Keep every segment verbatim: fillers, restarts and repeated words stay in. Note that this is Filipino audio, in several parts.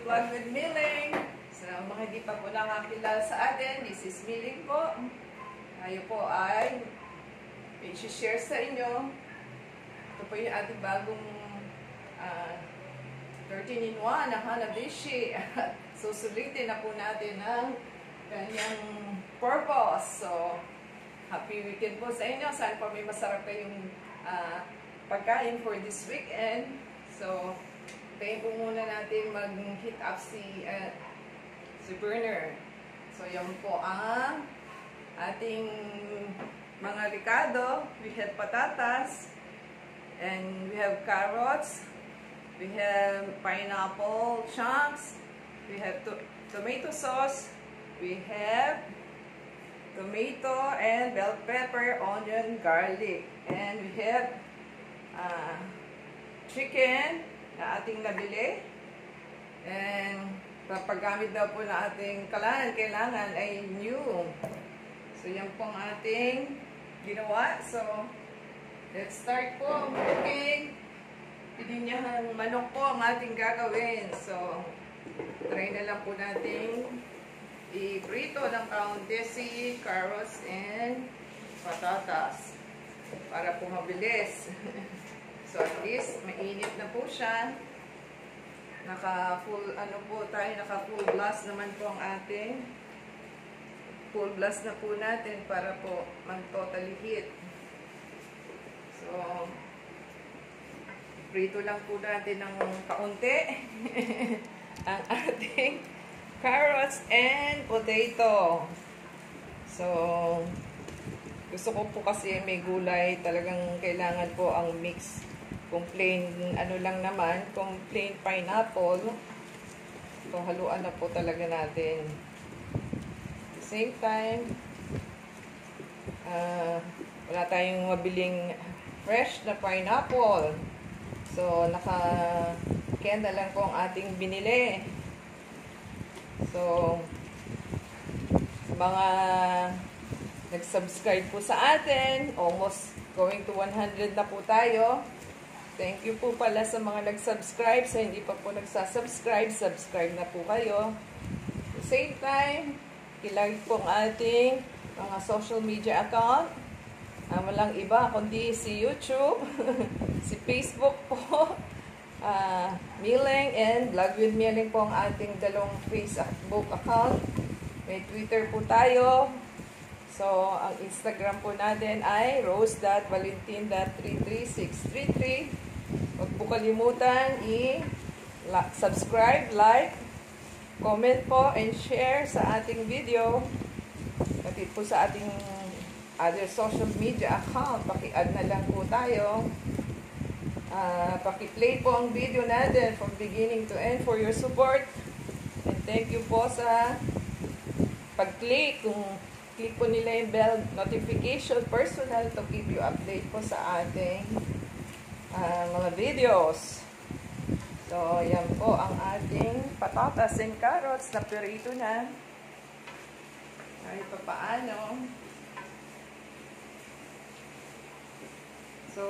Vlog with Miling. Sa mga hindi pa po nakakilala sa atin, this is Miling po. Tayo po ay i-share sa inyo. Ito po yung ating bagong uh, thirteen in one na Hanabishi. Susulitin na po natin ang kanyang purpose. So, happy weekend po sa inyo. Saan po may masarap kayong uh, pagkain for this weekend. So, tayo po muna natin mag-heat up si, uh, si burner. So, yan po ang ating mga ricado. We have patatas. And we have carrots. We have pineapple chunks. We have to tomato sauce. We have tomato and bell pepper, onion, garlic. And we have uh, chicken na ating nabili. And paggamit daw po na ating kalan, kailangan ay new. So yan po ang ating ginawa. So let's start po cooking. Pininyahang manok po ang ating gagawin. So try na lang po natin i-prito ng kaunti si carrots and patatas para po mabilis. So at least mainit na po siya. Naka full ano po tayo, naka full blast naman po ang ating full blast na po natin para po mag-totally heat. So prito lang po natin ng kaunti ang ating carrots and potato. So gusto ko po kasi may gulay, talagang kailangan po ang mix. Kung plain, ano lang naman, kung plain pineapple, so haluan na po talaga natin. At the same time, uh, wala tayong mabiling fresh na pineapple. So, naka-kenda lang po ang ating binili. So, sa mga nag-subscribe po sa atin, almost going to one hundred na po tayo. Thank you po pala sa mga nag-subscribe. Sa hindi pa po nagsasubscribe, subscribe na po kayo. At the same time, ilike po ang ating mga social media account. Uh, walang iba kundi si YouTube, si Facebook po, uh, Miling and Vlog with Miling po ang ating dalawang Facebook account. May Twitter po tayo. So, ang Instagram po natin ay rose dot valentin dot three three six three three. Huwag po kalimutan i-subscribe, like, comment po, and share sa ating video. Pati po sa ating other social media account. Paki-add na lang po tayo. Uh, paki-play po ang video natin from beginning to end for your support. And thank you po sa pag-click. Kung click po nila yung bell notification personal to keep you update po sa ating uh, mga videos. So, yan po ang ating patatas and carrots na perito na. Kahit pa paano. So,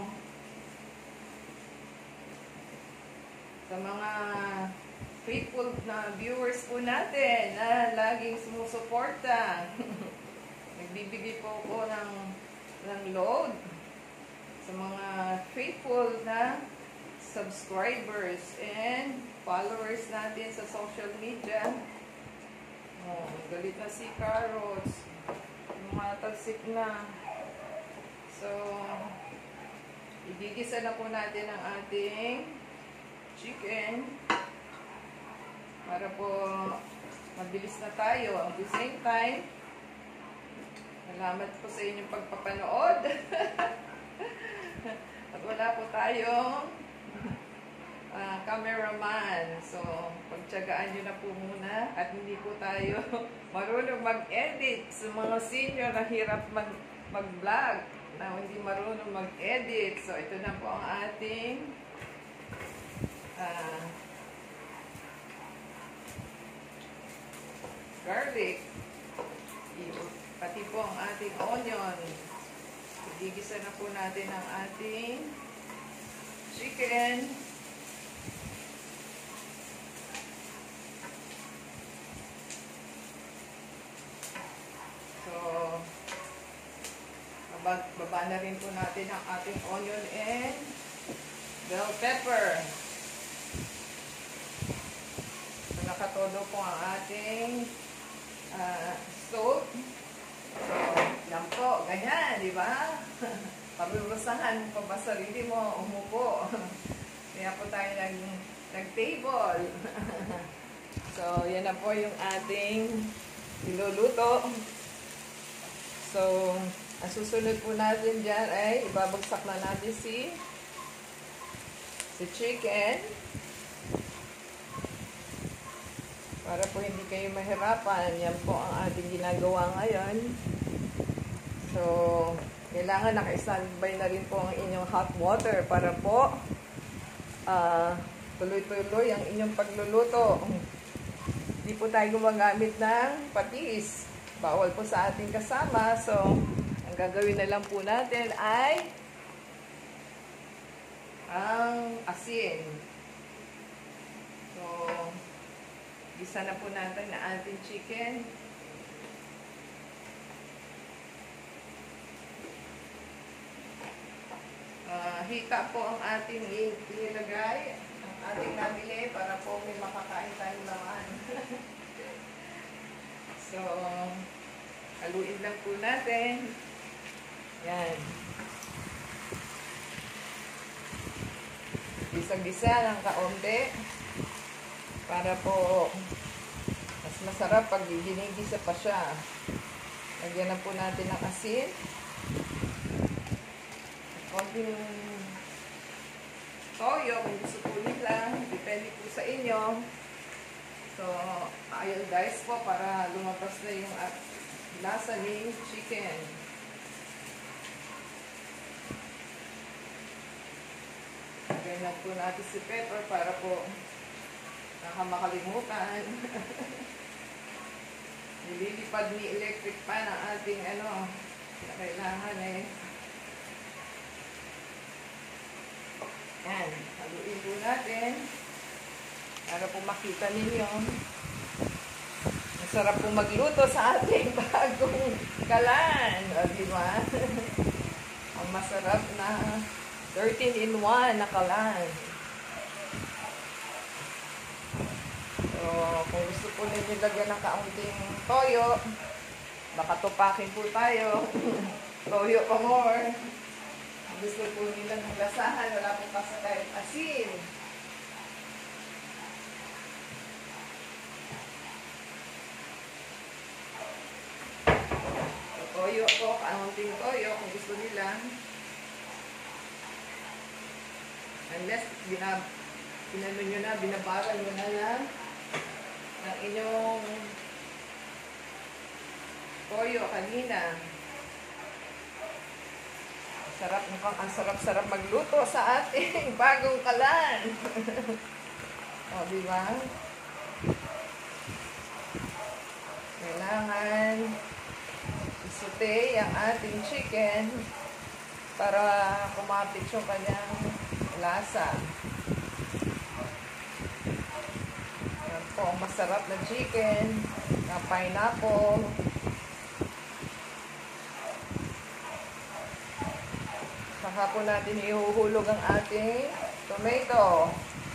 sa mga faithful na viewers po natin na laging sumusuporta. Nagbibigay po ko ng, ng load sa mga faithful na subscribers and followers natin sa social media. Oh, galit na si carrots. Mga talsik na. So, igigisa na po natin ang ating chicken. Para po mabilis na tayo. At the same time, salamat po sa inyong pagpapanood. At wala po tayong uh, cameraman. So, pagtyagaan nyo na po muna. At hindi po tayo marunong mag-edit. Sa mga senior na hirap mag-vlog, na hindi marunong mag-edit. So, ito na po ang ating uh, garlic, pati po ang ating onion. Igigisa na po natin ang ating chicken. rin po natin ang ating onion and bell pepper. So, nakatodo po ang ating uh, stove. So, yan po, ganyan, di ba? Pabirusahan mo pa ba sarili mo, umupo. Kaya po tayo nag, nag-table. So, yan na po yung ating niluluto. So, ang susunod po natin dyan ay ibabagsak na natin si si chicken. Para po hindi kayo mahirapan. Yan po ang ating ginagawa ngayon. So, kailangan naka-standby na rin po ang inyong hot water para po uh, tuloy-tuloy ang inyong pagluluto. Hindi po tayo gumagamit ng patis. Bawal po sa ating kasama. So, ang gagawin na lang po natin ay ang asin. So, gisa na po natin na ating chicken. Uh, hita po ang ating ilagay, ang ating nabili para po may makakain tayong laman. So, haluin lang po natin. Yan. Gisa-gisa ng kaunti para po mas masarap pag ginigisa pa siya. Lagyan na po natin ng asin. Konting toyo kung gusto po nila. Depende po sa inyo. So, iodize po para lumabas na yung lasa ng chicken. Lagyan na po natin si pepper para po nakamakalimutan. Nililipad ni electric pan ang ating ano na kailangan eh. Yan. Haluin po natin para po makita ninyo. Masarap po magluto sa ating bagong kalan. O, diba? Ang masarap na thirteen in one na kalan. So, kung gusto po ninyo lagyan ng kaunting toyo, baka tupakin po tayo. Toyo pa more. Gusto po nila ng lasahan, wala pong kasakay asin. So, toyo po, kaunting toyo kung gusto nila. Unless, binab pinano nyo na, binabaran nyo na lang ng inyong toyo kanina. Sarap, mukhang ang sarap-sarap magluto sa ating bagong kalan. O, diba? Kailangan isute ang ating chicken para kumapit yung kanyang lasa. Yan po, ang masarap na chicken, na pineapple. Saka po natin ihuhulog ang ating tomato.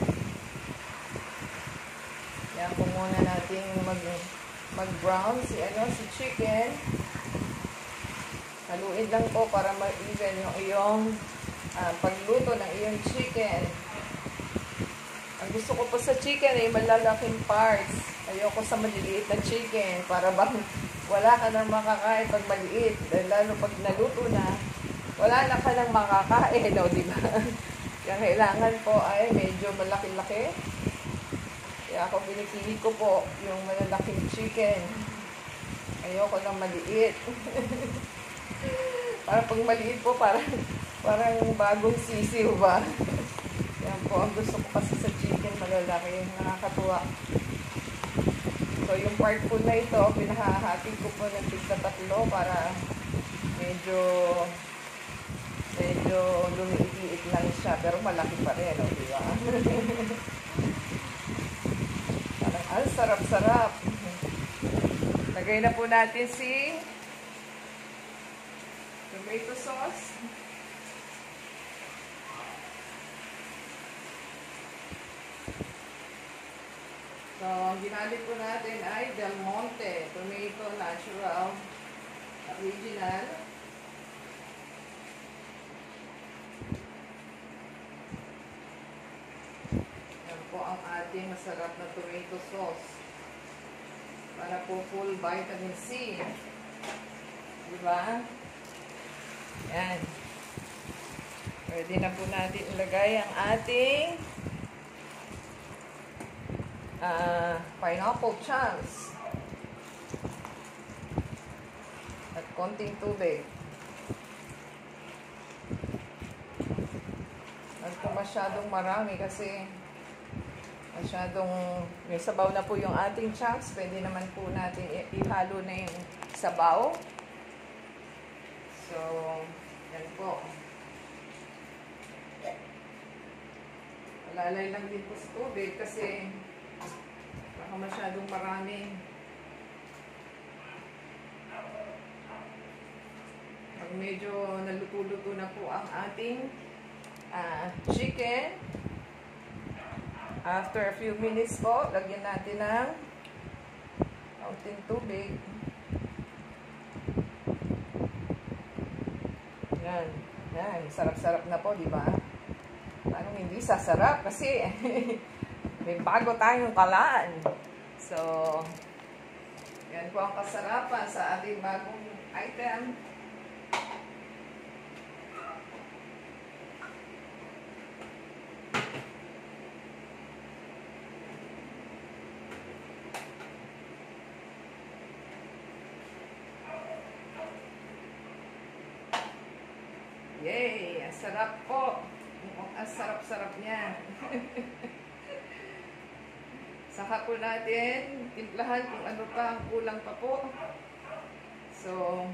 Yan po muna natin mag, mag-brown si, ano, si chicken. Haluin lang po para ma-even yung iyong uh, pagluto ng iyong chicken. Ang gusto ko po sa chicken ay malalaking parts. Ayoko sa maliliit na chicken para bang wala ka nang makakain pag maliit. Dahil lalo pag naluto na, wala na ka nang makakain, no, di ba? Kaya kailangan po ay medyo malaki-laki. Kaya ako pinipili ko po yung malalaking chicken. Ayoko ng maliit. Para pag maliit po, parang, parang bagong sisiw ba? Yan po, ang gusto ko kasi sa chicken, malalaki. Nakakatuwa. So, yung part po na ito, pinahahati ko po ng tigsa tatlo para medyo medyo lumiit-liit lang siya, pero malaki pa rin, no, di ba? Parang, ang sarap-sarap. Lagay na po natin si tomato sauce. So, ang ginamit po natin ay Del Monte Tomato Natural Original. Yan po ang ating masarap na tomato sauce. Para po full vitamin C. Diba? Yan. Pwede na po natin ilagay ang ating uh, pineapple chunks. At konting tubig. Huwag po masyadong marami kasi masyadong may sabaw na po yung ating chunks. Pwede naman po natin ihalo na yung sabaw. So, yan po. Lalay lang din po sa tubig kasi baka masyadong marami. Pag medyo naluto-luto na po ang ating uh, chicken, after a few minutes po, lagyan natin ng kaunting tubig. Yan. Yan. Sarap-sarap na po, di ba? Anong hindi sasarap? Kasi may bago tayong kalaan. So, yan po ang kasarapan sa ating bagong item. Yay! Ang sarap po. Ang sarap-sarap niya. Saka po natin timplahan kung ano pa ang kulang pa po. So,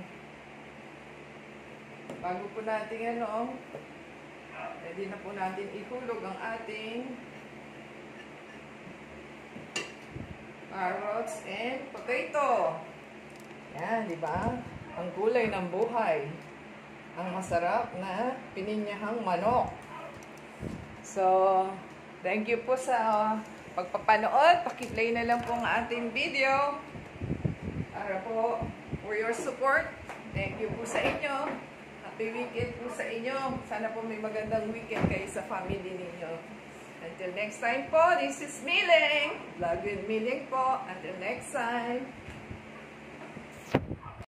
bago po natin ano, pwede na po natin ihulog ang ating carrots and potato. Yan, di ba? Ang gulay ng buhay. Ang masarap na pininyahang manok. So, thank you po sa uh, pagpapanood. Paki-play na lang po ang ating video. Para po, for your support. Thank you po sa inyo. Happy weekend po sa inyo. Sana po may magandang weekend kayo sa family ninyo. Until next time po, this is Miling. Vlog with Miling po. Until next time.